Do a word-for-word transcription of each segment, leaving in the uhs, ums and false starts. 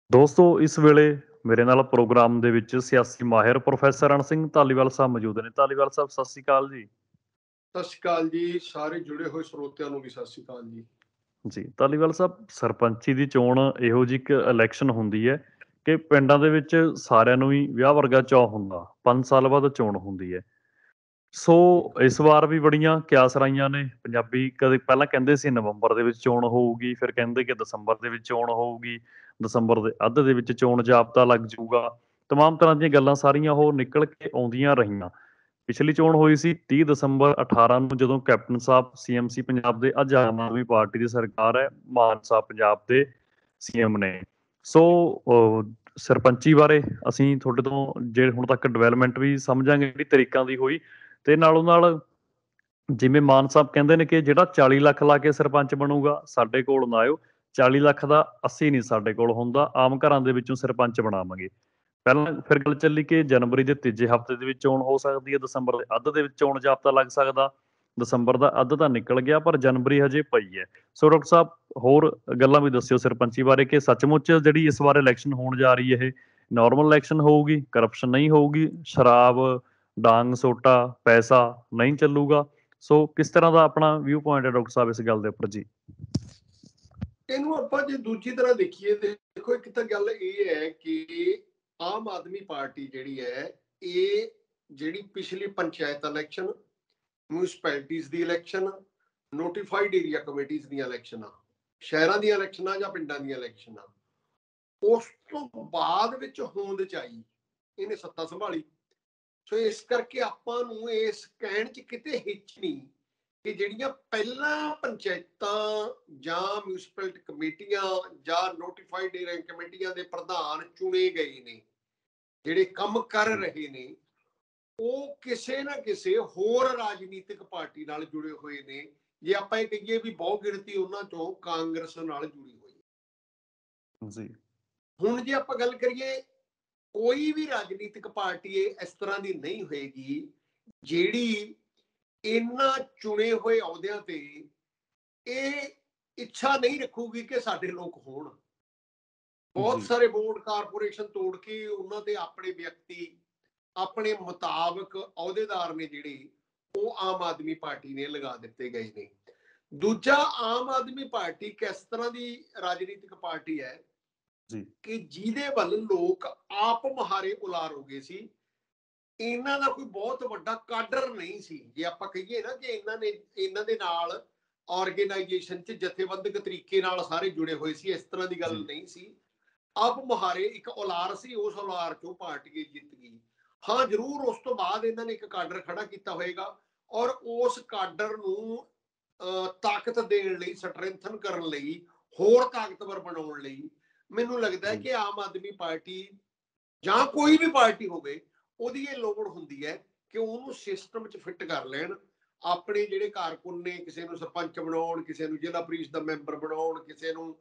ਦੋਸਤੋ ਇਸ ਵੇਲੇ ਮੇਰੇ ਨਾਲ ਪ੍ਰੋਗਰਾਮ ਦੇ ਵਿੱਚ ਸਿਆਸੀ ਮਾਹਿਰ ਪ੍ਰੋਫੈਸਰ ਰਣ ਸਿੰਘ ਧਾਲੀਵਾਲ ਸਾਹਿਬ ਮੌਜੂਦ ਨੇ। ਧਾਲੀਵਾਲ ਸਾਹਿਬ ਸਤਿ ਸ਼੍ਰੀ ਅਕਾਲ ਜੀ। ਸਤਿ ਸ਼੍ਰੀ ਅਕਾਲ ਜੀ। ਸਾਰੇ ਜੁੜੇ ਹੋਏ ਸਰੋਤਿਆਂ ਨੂੰ ਵੀ ਸਤਿ ਸ਼੍ਰੀ ਅਕਾਲ ਜੀ। ਜੀ ਧਾਲੀਵਾਲ ਸਾਹਿਬ, ਸਰਪੰਚੀ ਦੀ ਚੋਣ ਇਹੋ ਜਿਹੀ ਇੱਕ ਇਲੈਕਸ਼ਨ ਹੁੰਦੀ ਹੈ ਕਿ ਪਿੰਡਾਂ ਦੇ ਵਿੱਚ ਸਾਰਿਆਂ ਨੂੰ ਹੀ ਵਿਆਹ ਵਰਗਾ ਚਾਅ ਹੁੰਦਾ। ਪੰਜ ਸਾਲ ਬਾਅਦ ਚੋਣ ਹੁੰਦੀ ਹੈ। ਸੋ ਇਸ ਵਾਰ ਵੀ ਬੜੀਆਂ ਕਿਆਸ ਰਾਈਆਂ ਨੇ। ਪੰਜਾਬੀ ਕਦੇ ਪਹਿਲਾਂ ਕਹਿੰਦੇ ਸੀ ਨਵੰਬਰ ਦੇ ਵਿੱਚ ਚੋਣ ਹੋਊਗੀ, ਫਿਰ ਕਹਿੰਦੇ ਕਿ ਦਸੰਬਰ ਦੇ ਵਿੱਚ ਚੋਣ ਹੋਊਗੀ, ਦਸੰਬਰ ਦੇ ਅੱਧ ਦੇ ਵਿੱਚ ਚੋਣ ਜਾਬਤਾ ਲੱਗ ਜਾਊਗਾ। ਤਮਾਮ ਤਰ੍ਹਾਂ ਦੀਆਂ ਗੱਲਾਂ ਸਾਰੀਆਂ ਉਹ ਨਿਕਲ ਕੇ ਆਉਂਦੀਆਂ ਰਹੀਆਂ। ਪਿਛਲੀ ਚੋਣ ਹੋਈ ਸੀ ਤੀਹ ਦਸੰਬਰ ਅਠਾਰਾਂ ਨੂੰ, ਜਦੋਂ ਕੈਪਟਨ ਸਾਹਿਬ ਸੀਐਮ ਸੀ ਪੰਜਾਬ ਦੇ। ਅੱਜ ਆਮ ਆਦਮੀ ਪਾਰਟੀ ਦੀ ਸਰਕਾਰ ਹੈ, ਮਾਨ ਸਾਹਿਬ ਪੰਜਾਬ ਦੇ ਸੀਐਮ ਨੇ। ਸੋ ਅਹ, ਸਰਪੰਚੀ ਬਾਰੇ ਅਸੀਂ ਤੁਹਾਡੇ ਤੋਂ ਜੇ ਹੁਣ ਤੱਕ ਡਿਵੈਲਪਮੈਂਟ ਵੀ ਸਮਝਾਂਗੇ ਜਿਹੜੀ ਤਰੀਕਾਂ ਦੀ ਹੋਈ, ਤੇ ਨਾਲੋਂ ਨਾਲ ਜਿਵੇਂ ਮਾਨ ਸਾਹਿਬ ਕਹਿੰਦੇ ਨੇ ਕਿ ਜਿਹੜਾ ਚਾਲੀ ਲੱਖ ਲਾ ਕੇ ਸਰਪੰਚ ਬਣੂਗਾ ਸਾਡੇ ਕੋਲ ਨਾ ਆਇਓ, ਚਾਲੀ ਲੱਖ ਦਾ ਅੱਸੀ ਨਹੀਂ ਸਾਡੇ ਕੋਲ ਹੁੰਦਾ, ਆਮ ਘਰਾਂ ਦੇ ਵਿੱਚੋਂ ਸਰਪੰਚ ਬਣਾਵਾਂਗੇ। ਪਹਿਲਾਂ ਫਿਰ ਗੱਲ ਚੱਲੀ ਕਿ ਜਨਵਰੀ ਦੇ ਤੀਜੇ ਹਫ਼ਤੇ ਦੇ ਵਿੱਚ ਚੋਣ ਹੋ ਸਕਦੀ ਹੈ, ਦਸੰਬਰ ਦੇ ਅੱਧ ਦੇ ਵਿੱਚ ਚੋਣ ਜਾਬਤਾ ਲੱਗ ਸਕਦਾ। ਦਸੰਬਰ ਦਾ ਅੱਧ ਤਾਂ ਨਿਕਲ ਗਿਆ, ਪਰ ਜਨਵਰੀ ਹਜੇ ਪਈ ਹੈ। ਸੋ ਡਾਕਟਰ ਸਾਹਿਬ, ਹੋਰ ਗੱਲਾਂ ਵੀ ਦੱਸਿਓ ਸਰਪੰਚੀ ਬਾਰੇ ਕਿ ਸੱਚਮੁੱਚ ਜਿਹੜੀ ਇਸ ਵਾਰ ਇਲੈਕਸ਼ਨ ਹੋਣ ਜਾ ਰਹੀ ਹੈ ਇਹ ਨਾਰਮਲ ਇਲੈਕਸ਼ਨ ਹੋਊਗੀ, ਕਰਪਸ਼ਨ ਨਹੀਂ ਹੋਊਗੀ, ਸ਼ਰਾਬ, ਡਾਂਗ ਸੋਟਾ, ਪੈਸਾ ਨਹੀਂ ਚੱਲੂਗਾ। ਸੋ ਕਿਸ ਤਰ੍ਹਾਂ ਦਾ ਆਪਣਾ ਵਿਊ ਪੁਆਇੰਟ ਹੈ ਡਾਕਟਰ ਸਾਹਿਬ ਇਸ ਗੱਲ ਦੇ ਉੱਪਰ ਜੀ? ਇਹਨੂੰ ਆਪਾਂ ਜੇ ਦੂਜੀ ਤਰ੍ਹਾਂ ਦੇਖੀਏ ਤੇ ਦੇਖੋ, ਇੱਕ ਤਾਂ ਗੱਲ ਇਹ ਹੈ ਕਿ ਆਮ ਆਦਮੀ ਪਾਰਟੀ ਜਿਹੜੀ ਹੈ, ਇਹ ਜਿਹੜੀ ਪਿਛਲੀ ਪੰਚਾਇਤ ਇਲੈਕਸ਼ਨ, ਮਿਊਨਿਸਪੈਲਿਟੀਜ਼ ਦੀ ਇਲੈਕਸ਼ਨ, ਨੋਟੀਫਾਈਡ ਏਰੀਆ ਕਮੇਟੀਜ਼ ਦੀਆਂ ਇਲੈਕਸ਼ਨਾਂ, ਸ਼ਹਿਰਾਂ ਦੀਆਂ ਇਲੈਕਸ਼ਨਾਂ ਜਾਂ ਪਿੰਡਾਂ ਦੀਆਂ ਇਲੈਕਸ਼ਨਾਂ, ਉਸ ਤੋਂ ਬਾਅਦ ਵਿੱਚ ਹੋਂਦ ਚ ਆਈ, ਇਹਨੇ ਸੱਤਾ ਸੰਭਾਲੀ। ਸੋ ਇਸ ਕਰਕੇ ਆਪਾਂ ਨੂੰ ਇਸ ਕਹਿਣ ਚ ਕਿਤੇ ਹਿੱਚ ਨਹੀਂ ਕਿ ਜਿਹੜੀਆਂ ਪਹਿਲਾਂ ਪੰਚਾਇਤਾਂ ਜਾਂ ਮਿਊਨਿਸਪੈਲਿਟੀ ਕਮੇਟੀਆਂ ਜਾਂ ਨੋਟੀਫਾਈਡ ਏਰੀਆ ਕਮੇਟੀਆਂ ਦੇ ਪ੍ਰਧਾਨ ਚੁਣੇ ਗਏ ਨੇ, ਜਿਹੜੇ ਕੰਮ ਕਰ ਰਹੇ ਨੇ, ਉਹ ਕਿਸੇ ਨਾ ਕਿਸੇ ਹੋਰ ਰਾਜਨੀਤਿਕ ਪਾਰਟੀ ਨਾਲ ਜੁੜੇ ਹੋਏ ਨੇ। ਜੇ ਆਪਾਂ ਇਹ ਕਹੀਏ ਵੀ ਬਹੁ ਗਿਣਤੀ ਉਹਨਾਂ ਚੋਂ ਕਾਂਗਰਸ ਨਾਲ ਜੁੜੀ ਹੋਈ ਜੀ। ਹੁਣ ਜੇ ਆਪਾਂ ਗੱਲ ਕਰੀਏ, ਕੋਈ ਵੀ ਰਾਜਨੀਤਿਕ ਪਾਰਟੀ ਇਸ ਤਰ੍ਹਾਂ ਦੀ ਨਹੀਂ ਹੋਏਗੀ ਜਿਹੜੀ ਇਹਨਾਂ ਚੁਣੇ ਹੋਏ ਅਹੁਦਿਆਂ ਤੇ ਇਹ ਇੱਛਾ ਨਹੀਂ ਰੱਖੂਗੀ ਕਿ ਸਾਡੇ ਲੋਕ ਹੋਣ। ਬਹੁਤ ਸਾਰੇ ਬੋਰਡ ਕਾਰਪੋਰੇਸ਼ਨ ਤੋੜ ਕੇ ਉਹਨਾਂ ਤੇ ਆਪਣੇ ਵਿਅਕਤੀ, ਆਪਣੇ ਮੁਤਾਬਕ ਅਹੁਦੇਦਾਰ ਨੇ ਜਿਹੜੇ, ਉਹ ਆਮ ਆਦਮੀ ਪਾਰਟੀ ਨੇ ਲਗਾ ਦਿੱਤੇ ਗਏ ਨੇ। ਦੂਜਾ, ਆਮ ਆਦਮੀ ਪਾਰਟੀ ਕਿਸ ਤਰ੍ਹਾਂ ਦੀ ਰਾਜਨੀਤਿਕ ਪਾਰਟੀ ਹੈ ਕਿ ਜਿਹਦੇ ਵੱਲ ਲੋਕ ਆਪ ਮੁਹਾਰੇ ਉਲਾਰ ਹੋ ਗਏ ਸੀ। ਇਹਨਾਂ ਦਾ ਕੋਈ ਬਹੁਤ ਵੱਡਾ ਕਾਡਰ ਨਹੀਂ ਸੀ। ਜੇ ਆਪਾਂ ਕਹੀਏ ਨਾ ਕਿ ਇਹਨਾਂ ਨੇ ਇਹਨਾਂ ਦੇ ਨਾਲ ਆਰਗੇਨਾਈਜੇਸ਼ਨ ਚ ਜਥੇਬੰਦਕ ਤਰੀਕੇ ਨਾਲ ਸਾਰੇ ਜੁੜੇ ਹੋਏ ਸੀ, ਇਸ ਤਰ੍ਹਾਂ ਦੀ ਗੱਲ ਨਹੀਂ ਸੀ। ਆਪ ਮੁਹਾਰੇ ਇੱਕ ਔਲਾਰ ਸੀ, ਉਸ ਔਲਾਰ ਚੋਂ ਪਾਰਟੀ ਜਿੱਤ ਗਈ। ਹਾਂ ਜ਼ਰੂਰ ਉਸ ਤੋਂ ਬਾਅਦ ਇਹਨਾਂ ਨੇ ਇੱਕ ਕਾਡਰ ਖੜਾ ਕੀਤਾ ਹੋਏਗਾ, ਔਰ ਉਸ ਕਾਡਰ ਨੂੰ ਤਾਕਤ ਦੇਣ ਲਈ, ਸਟਰੈਂਥਨ ਕਰਨ ਲਈ, ਹੋਰ ਤਾਕਤਵਰ ਬਣਾਉਣ ਲਈ ਮੈਨੂੰ ਲੱਗਦਾ ਹੈ ਕਿ ਆਮ ਆਦਮੀ ਪਾਰਟੀ ਜਾਂ ਕੋਈ ਵੀ ਪਾਰਟੀ ਹੋਵੇ, ਉਹਦੀ ਇਹ ਲੋੜ ਹੁੰਦੀ ਹੈ ਕਿ ਉਹਨੂੰ ਸਿਸਟਮ 'ਚ ਫਿੱਟ ਕਰ ਲੈਣ। ਆਪਣੇ ਜਿਹੜੇ ਕਾਰਕੁਨ ਨੇ, ਕਿਸੇ ਨੂੰ ਸਰਪੰਚ ਬਣਾਉਣ, ਕਿਸੇ ਨੂੰ ਜ਼ਿਲ੍ਹਾ ਪ੍ਰੀਸ਼ਦ ਦਾ ਮੈਂਬਰ ਬਣਾਉਣ, ਕਿਸੇ ਨੂੰ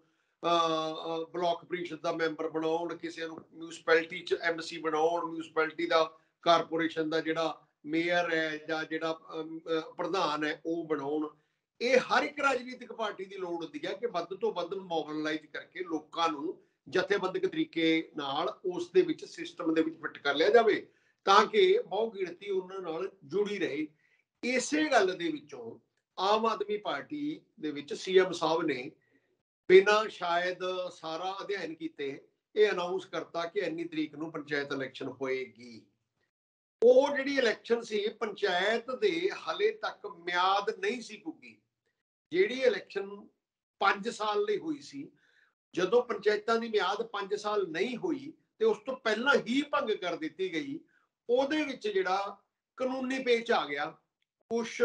ਬਲਾਕ ਪ੍ਰੀਸ਼ਦ ਦਾ ਮੈਂਬਰ ਬਣਾਉਣ, ਕਿਸੇ ਨੂੰ ਮਿਊਨਿਸਪੈਲਿਟੀ 'ਚ ਐਮ ਸੀ ਬਣਾਉਣ, ਮਿਊਨਿਸਪੈਲਿਟੀ ਦਾ ਕਾਰਪੋਰੇਸ਼ਨ ਦਾ ਜਿਹੜਾ ਮੇਅਰ ਹੈ ਜਾਂ ਜਿਹੜਾ ਪ੍ਰਧਾਨ ਹੈ ਉਹ ਬਣਾਉਣ। ਇਹ ਹਰ ਇੱਕ ਰਾਜਨੀਤਿਕ ਪਾਰਟੀ ਦੀ ਲੋੜ ਹੁੰਦੀ ਹੈ ਕਿ ਵੱਧ ਤੋਂ ਵੱਧ ਮੋਬਿਲਾਈਜ਼ ਕਰਕੇ ਲੋਕਾਂ ਨੂੰ ਜਥੇਬੰਦਕ ਤਰੀਕੇ ਨਾਲ ਉਸ ਦੇ ਵਿੱਚ, ਸਿਸਟਮ ਦੇ ਵਿੱਚ ਫਿੱਟ ਕਰ ਲਿਆ ਜਾਵੇ, ਤਾਂ ਕਿ ਬਹੁ ਗਿਣਤੀ ਉਹਨਾਂ ਨਾਲ ਜੁੜੀ ਰਹੇ। ਇਸੇ ਗੱਲ ਦੇ ਵਿੱਚੋਂ ਆਮ ਆਦਮੀ ਪਾਰਟੀ ਦੇ ਵਿੱਚ ਸੀਐਮ ਸਾਹਿਬ ਨੇ ਬਿਨਾਂ ਸ਼ਾਇਦ ਸਾਰਾ ਅਧਿਐਨ ਕੀਤੇ ਇਹ ਅਨਾਉਂਸ ਕਰਤਾ ਕਿ ਇੰਨੀ ਤਰੀਕ ਨੂੰ ਪੰਚਾਇਤ ਇਲੈਕਸ਼ਨ ਹੋਏਗੀ। ਉਹ ਜਿਹੜੀ ਇਲੈਕਸ਼ਨ ਸੀ ਪੰਚਾਇਤ ਦੇ, ਹਲੇ ਤੱਕ ਮਿਆਦ ਨਹੀਂ ਸੀ ਪੁੱਗੀ। ਜਿਹੜੀ ਇਲੈਕਸ਼ਨ ਪੰਜ ਸਾਲ ਲਈ ਹੋਈ ਸੀ, ਜਦੋਂ ਪੰਚਾਇਤਾਂ ਦੀ ਮਿਆਦ ਪੰਜ ਸਾਲ ਨਹੀਂ ਹੋਈ ਤੇ ਉਸ ਤੋਂ ਪਹਿਲਾਂ ਹੀ ਭੰਗ ਕਰ ਦਿੱਤੀ ਗਈ, ਉਹਦੇ ਵਿੱਚ ਜਿਹੜਾ ਕਾਨੂੰਨੀ ਪੇਚ ਆ ਗਿਆ। ਕੁਛ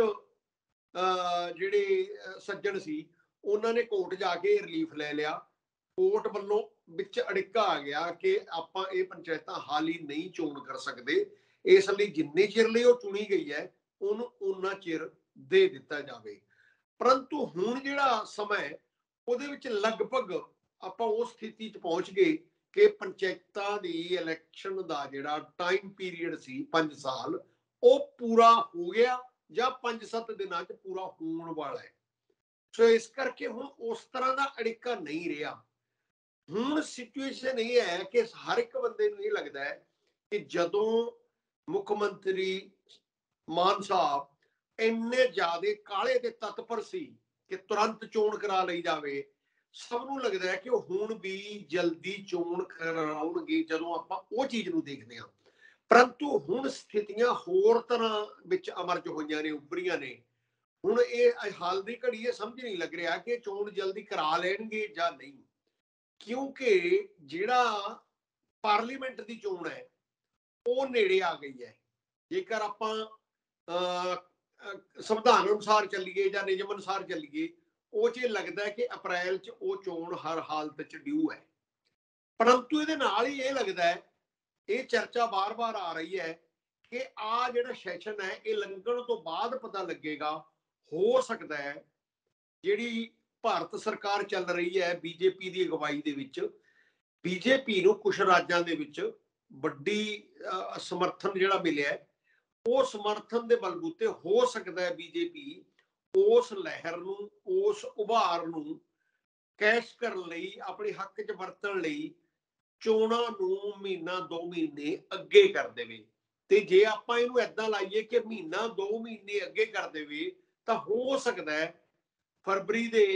ਜਿਹੜੇ ਸੱਜਣ ਸੀ ਉਹਨਾਂ ਨੇ ਕੋਰਟ ਜਾ ਕੇ ਰਿਲੀਫ ਲੈ ਲਿਆ। ਕੋਰਟ ਵੱਲੋਂ ਵਿੱਚ ਅੜਿੱਕਾ ਆ ਗਿਆ ਕਿ ਆਪਾਂ ਇਹ ਪੰਚਾਇਤਾਂ ਹਾਲ ਹੀ ਨਹੀਂ ਚੋਣ ਕਰ ਸਕਦੇ, ਇਸ ਲਈ ਜਿੰਨੇ ਚਿਰ ਲਈ ਉਹ ਚੁਣੀ ਗਈ ਹੈ ਉਹਨੂੰ ਉਨਾ ਚਿਰ ਦੇ ਦਿੱਤਾ ਜਾਵੇ। ਪਰੰਤੂ ਹੁਣ ਜਿਹੜਾ ਸਮਾਂ ਹੈ ਉਹਦੇ ਵਿੱਚ ਲਗਭਗ ਆਪਾਂ ਉਸ ਸਥਿਤੀ 'ਚ ਪਹੁੰਚ ਗਏ ਕਿ ਪੰਚਾਇਤਾਂ ਦੀ ਇਲੈਕਸ਼ਨ ਦਾ ਜਿਹੜਾ ਟਾਈਮ ਪੀਰੀਅਡ ਸੀ ਪੰਜ ਸਾਲ, ਉਹ ਪੂਰਾ ਹੋ ਗਿਆ ਜਾਂ ਪੰਜ ਸੱਤ ਦਿਨਾਂ 'ਚ ਪੂਰਾ ਹੋਣ ਵਾਲਾ ਹੈ। ਸੋ ਇਸ ਕਰਕੇ ਹੁਣ ਉਸ ਤਰ੍ਹਾਂ ਦਾ ਅੜਿੱਕਾ ਨਹੀਂ ਰਿਹਾ। ਹੁਣ ਸਿਚੁਏਸ਼ਨ ਇਹ ਹੈ ਕਿ ਹਰ ਇੱਕ ਬੰਦੇ ਨੂੰ ਇਹ ਲੱਗਦਾ ਹੈ ਕਿ ਜਦੋਂ ਮੁੱਖ ਮੰਤਰੀ ਮਾਨ ਸਾਹਿਬ ਇੰਨੇ ਜ਼ਿਆਦਾ ਕਾਲੇ ਤੇ ਤਤਪਰ ਸੀ ਕਿ ਤੁਰੰਤ ਚੋਣ ਕਰਾ ਲਈ ਜਾਵੇ, ਸਭ ਨੂੰ ਲੱਗਦਾ ਹੈ ਕਿ ਉਹ ਹੁਣ ਵੀ ਜਲਦੀ ਚੋਣ ਕਰਾਉਣਗੇ ਜਦੋਂ ਆਪਾਂ ਉਹ ਚੀਜ਼ ਨੂੰ ਦੇਖਦੇ ਹਾਂ। ਪਰੰਤੂ ਹੁਣ ਸਥਿਤੀਆਂ ਹੋਰ ਤਰ੍ਹਾਂ ਵਿੱਚ ਅਮਰਜ ਹੋਈਆਂ ਨੇ, ਉੱਭਰੀਆਂ ਨੇ। ਹੁਣ ਇਹ ਹਾਲ ਦੀ ਘੜੀ ਇਹ ਸਮਝ ਨਹੀਂ ਲੱਗ ਰਿਹਾ ਕਿ ਚੋਣ ਜਲਦੀ ਕਰਾ ਲੈਣਗੇ ਜਾਂ ਨਹੀਂ, ਕਿਉਂਕਿ ਜਿਹੜਾ ਪਾਰਲੀਮੈਂਟ ਦੀ ਚੋਣ ਹੈ ਉਹ ਨੇੜੇ ਆ ਗਈ ਹੈ। ਜੇਕਰ ਆਪਾਂ ਸੰਵਿਧਾਨ ਅਨੁਸਾਰ ਚੱਲੀਏ ਜਾਂ ਨਿਯਮ ਅਨੁਸਾਰ ਚੱਲੀਏ, ਉਹ 'ਚ ਲੱਗਦਾ ਹੈ ਕਿ ਅਪ੍ਰੈਲ 'ਚ ਉਹ ਚੋਣ ਹਰ ਹਾਲਤ 'ਚ ਡਿਊ ਹੈ। ਪਰੰਤੂ ਇਹਦੇ ਨਾਲ ਹੀ ਇਹ ਲੱਗਦਾ ਹੈ, ਇਹ ਚਰਚਾ ਬਾਰ-ਬਾਰ ਆ ਰਹੀ ਹੈ ਕਿ ਆ ਜਿਹੜਾ ਸੈਸ਼ਨ ਹੈ ਇਹ ਲੰਘਣ ਤੋਂ ਬਾਅਦ ਪਤਾ ਲੱਗੇਗਾ। ਹੋ ਸਕਦਾ ਹੈ ਜਿਹੜੀ ਭਾਰਤ ਸਰਕਾਰ ਚੱਲ ਰਹੀ ਹੈ ਬੀਜੇਪੀ ਦੀ ਅਗਵਾਈ ਦੇ ਵਿੱਚ, ਬੀਜੇਪੀ ਨੂੰ ਕੁਝ ਰਾਜਾਂ ਦੇ ਵਿੱਚ ਵੱਡੀ ਸਮਰਥਨ ਜਿਹੜਾ ਮਿਲਿਆ, ਉਹ ਸਮਰਥਨ ਦੇ ਬਲਬੂਤੇ ਹੋ ਸਕਦਾ ਹੈ ਬੀਜੇਪੀ ਉਸ ਲਹਿਰ ਨੂੰ, ਉਸ ਉਭਾਰ ਨੂੰ ਕੈਸ਼ ਕਰਨ ਲਈ, ਆਪਣੇ ਹੱਕ 'ਚ ਵਰਤਣ ਲਈ ਚੋਣਾਂ ਨੂੰ ਮਹੀਨਾ ਦੋ ਮਹੀਨੇ ਅੱਗੇ ਕਰ ਦੇਵੇ। ਤੇ ਜੇ ਆਪਾਂ ਇਹਨੂੰ ਏਦਾਂ ਲਾਈਏ ਕਿ ਮਹੀਨਾ ਦੋ ਮਹੀਨੇ ਅੱਗੇ ਕਰ ਦੇਵੇ ਤਾਂ ਹੋ ਸਕਦਾ ਹੈ ਫਰਵਰੀ ਦੇ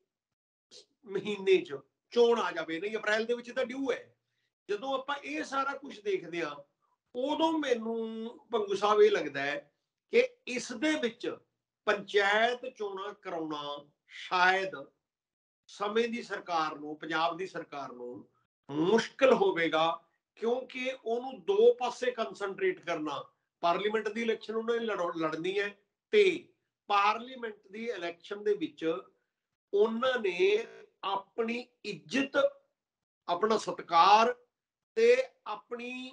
ਮਹੀਨੇ 'ਚ ਚੋਣ ਆ ਜਾਵੇ, ਨਹੀਂ ਅਪ੍ਰੈਲ ਦੇ ਵਿੱਚ ਤਾਂ ਡਿਊ ਹੈ। ਜਦੋਂ ਆਪਾਂ ਇਹ ਸਾਰਾ ਕੁਝ ਦੇਖਦੇ ਹਾਂ, ਉਦੋਂ ਮੈਨੂੰ ਭੰਗੂ ਸਾਹਿਬ ਇਹ ਲੱਗਦਾ ਹੈ ਕਿ ਇਸ ਦੇ ਵਿੱਚ ਪੰਚਾਇਤ ਚੋਣਾਂ ਕਰਾਉਣਾ ਸ਼ਾਇਦ ਸਮੇਂ ਦੀ ਸਰਕਾਰ ਨੂੰ, ਪੰਜਾਬ ਦੀ ਸਰਕਾਰ ਨੂੰ ਮੁਸ਼ਕਲ ਹੋਵੇਗਾ, ਕਿਉਂਕਿ ਉਹਨੂੰ ਦੋ ਪਾਸੇ ਕੰਸੰਟਰੇਟ ਕਰਨਾ, ਪਾਰਲੀਮੈਂਟ ਦੀ ਇਲੈਕਸ਼ਨ ਉਹਨੇ ਲੜਨੀ ਹੈ ਤੇ ਪਾਰਲੀਮੈਂਟ ਦੀ ਇਲੈਕਸ਼ਨ ਦੇ ਵਿੱਚ ਉਹਨਾਂ ਨੇ ਆਪਣੀ ਇੱਜ਼ਤ, ਆਪਣਾ ਸਤਿਕਾਰ ਤੇ ਆਪਣੀ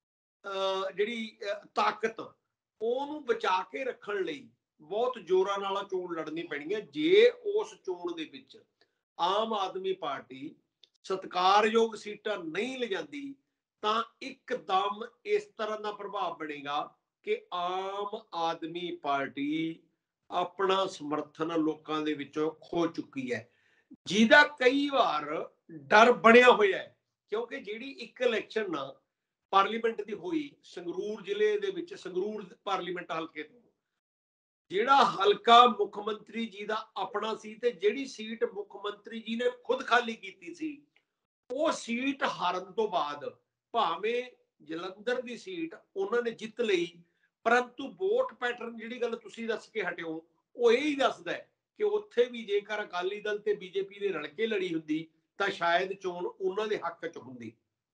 ਜਿਹੜੀ ਤਾਕਤ ਉਹਨੂੰ ਬਚਾ ਕੇ ਰੱਖਣ ਲਈ ਬਹੁਤ ਜ਼ੋਰਾਂ ਨਾਲ ਚੋਣ ਲੜਨੀ ਪੈਣੀ ਹੈ। ਜੇ ਉਸ ਚੋਣ ਦੇ ਵਿੱਚ ਆਮ ਆਦਮੀ ਪਾਰਟੀ ਸਤਿਕਾਰਯੋਗ ਸੀਟਾਂ ਨਹੀਂ ਲਿਜਾਂਦੀ ਤਾਂ ਇੱਕਦਮ ਇਸ ਤਰ੍ਹਾਂ ਦਾ ਪ੍ਰਭਾਵ ਬਣੇਗਾ ਕਿ ਆਮ ਆਦਮੀ ਪਾਰਟੀ ਆਪਣਾ ਸਮਰਥਨ ਲੋਕਾਂ ਦੇ ਵਿੱਚੋਂ ਖੋ ਚੁੱਕੀ ਹੈ, ਜਿਹਦਾ ਕਈ ਵਾਰ ਡਰ ਬਣਿਆ ਹੋਇਆ ਹੈ। ਕਿਉਂਕਿ ਜਿਹੜੀ ਇੱਕ ਇਲੈਕਸ਼ਨ ਨਾ ਪਾਰਲੀਮੈਂਟ ਦੀ ਹੋਈ ਸੰਗਰੂਰ ਜ਼ਿਲ੍ਹੇ ਦੇ ਵਿੱਚ, ਸੰਗਰੂਰ ਪਾਰਲੀਮੈਂਟ ਹਲਕੇ ਤੋਂ, ਜਿਹੜਾ ਹਲਕਾ ਮੁੱਖ ਮੰਤਰੀ ਜੀ ਦਾ ਆਪਣਾ ਸੀ ਤੇ ਜਿਹੜੀ ਸੀਟ ਮੁੱਖ ਮੰਤਰੀ ਜੀ ਨੇ ਖੁਦ ਖਾਲੀ ਕੀਤੀ ਸੀ, ਉਹ ਸੀਟ ਹਾਰਨ ਤੋਂ ਬਾਅਦ ਭਾਵੇਂ ਜਲੰਧਰ ਦੀ ਸੀਟ ਉਹਨਾਂ ਨੇ ਜਿੱਤ ਲਈ, ਪਰੰਤੂ ਵੋਟ ਪੈਟਰਨ ਜਿਹੜੀ ਗੱਲ ਤੁਸੀਂ ਦੱਸ ਕੇ ਹਟਿਓ ਉਹ ਇਹ ਹੀ ਦੱਸਦਾ ਹੈ ਕਿ ਉੱਥੇ ਵੀ ਜੇਕਰ ਅਕਾਲੀ ਦਲ ਤੇ ਬੀਜੇਪੀ ਦੇ ਰਲ ਕੇ ਲੜੀ ਹੁੰਦੀ ਤਾਂ ਸ਼ਾਇਦ ਚੋਣ ਉਹਨਾਂ ਦੇ ਹੱਕ 'ਚ ਹੁੰਦੀ।